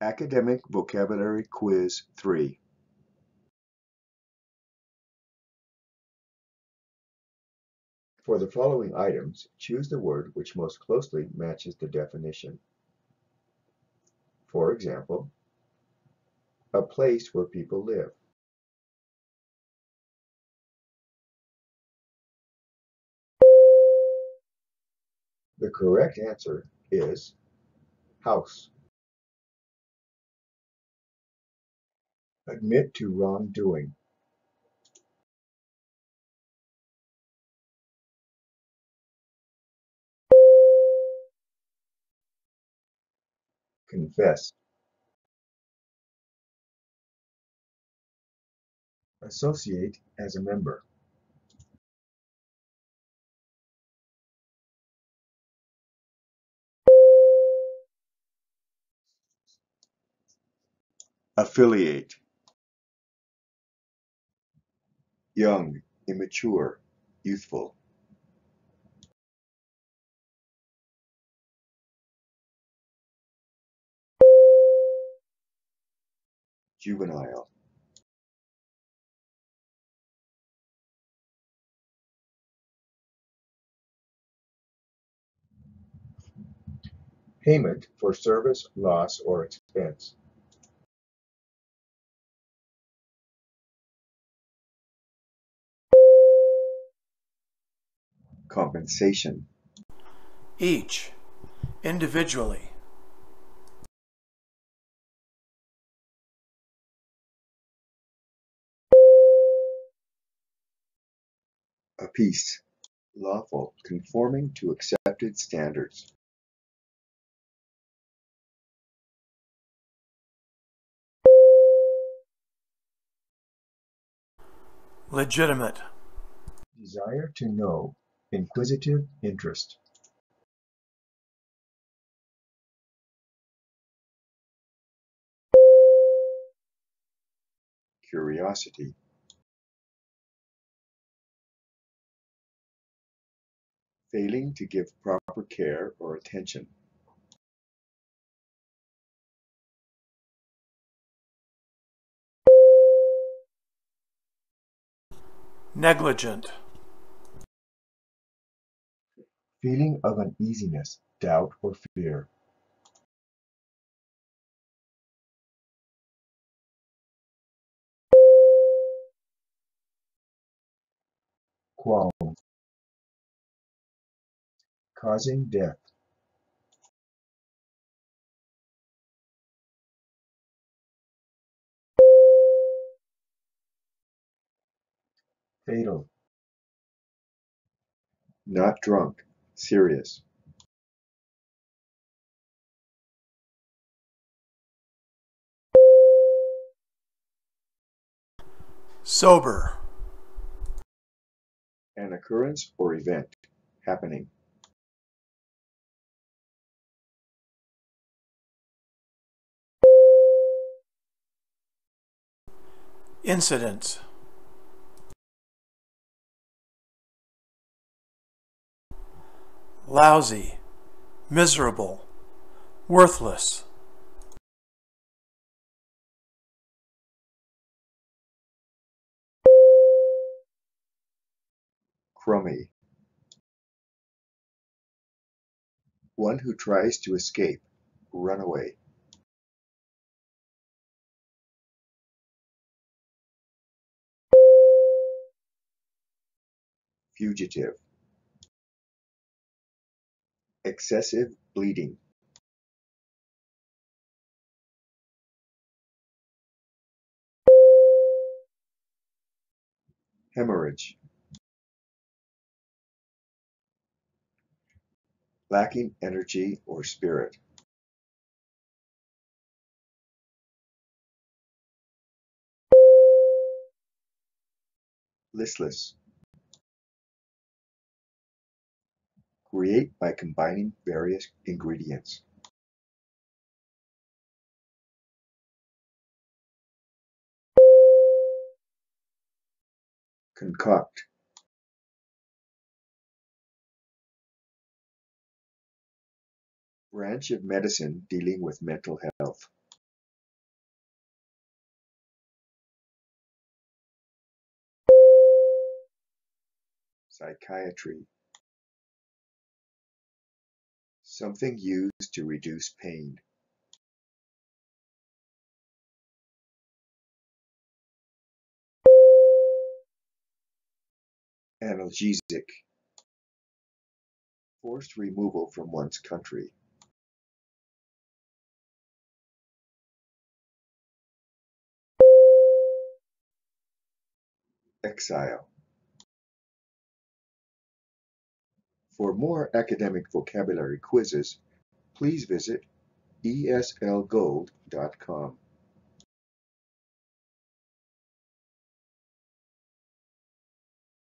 Academic Vocabulary Quiz 3. For the following items, choose the word which most closely matches the definition. For example, a place where people live. The correct answer is house. Admit to wrongdoing. Confess. Associate as a member. Affiliate. Young, immature, youthful. Juvenile. Payment for service, loss, or expense. Compensation. Each, individually. Apiece. Lawful, conforming to accepted standards. Legitimate. Desire to know, inquisitive interest. Curiosity. Failing to give proper care or attention. Negligent. Feeling of uneasiness, doubt, or fear. Qualm. Causing death. Fatal. Not drunk, serious. Sober. An occurrence or event happening. Incidents. Lousy, miserable, worthless. Crummy. One who tries to escape, run away. Fugitive. Excessive bleeding. Hemorrhage. Lacking energy or spirit. Listless. Create by combining various ingredients. Concoct. Branch of medicine dealing with mental health. psychiatry, something used to reduce pain, analgesic, forced removal from one's country, exile. For more academic vocabulary quizzes, please visit ESLgold.com.